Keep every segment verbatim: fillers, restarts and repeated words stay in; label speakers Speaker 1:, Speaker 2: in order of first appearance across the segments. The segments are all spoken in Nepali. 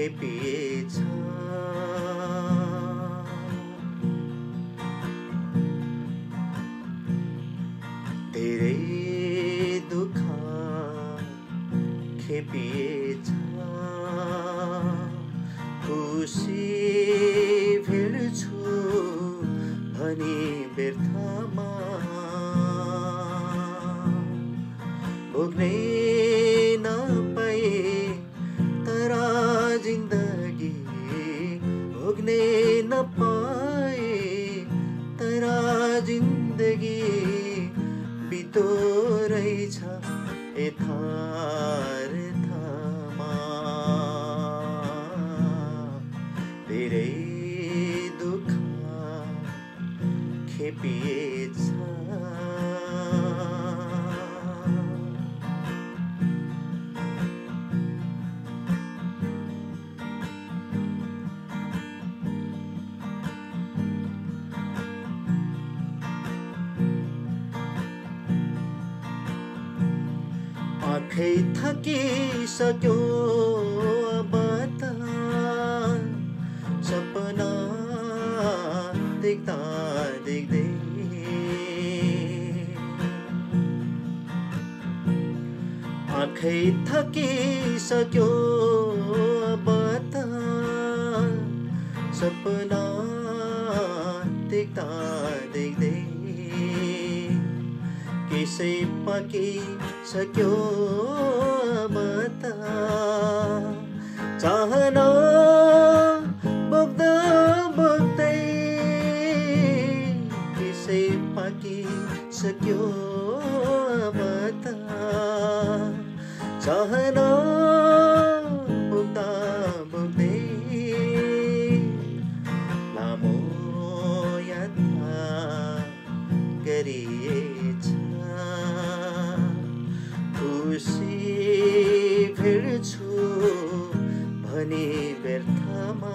Speaker 1: खेपिएछ। धेरै दुःख खेपिएछ। खुसी भेट्छु भनी व्यर्थमा भोग्नै नपाए तर जिन्दगी भोग्नै नपाए तर जिन्दगी बितो रहेछ यथार्थमा। धेरै दुःख खेपिएछ। आँखै थकिसक्यो अब त सपना देख्दा देख्दै। आँखै थकिसक्यो अब त सपना देख्दा देख्दै। केसै पाकिसक्यो अब त चाहना बोक्दा बोक्दै। केसै पाकिसक्यो अब त चाहना बोक्दा बोक्दै। लामो यात्रा गरिएछ। खुसी भेट्छु भनी व्यर्थमा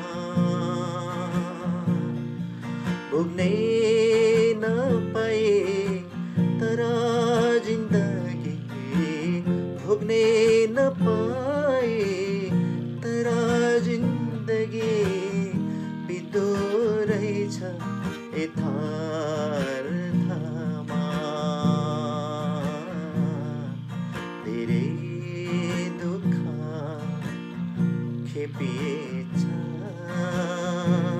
Speaker 1: भोग्नै नपाए तर जिन्दगी भोग्नै नपाए तर जिन्दगी बितो रहेछ यथार्थमा। धेरै दुःख खेपिएछ।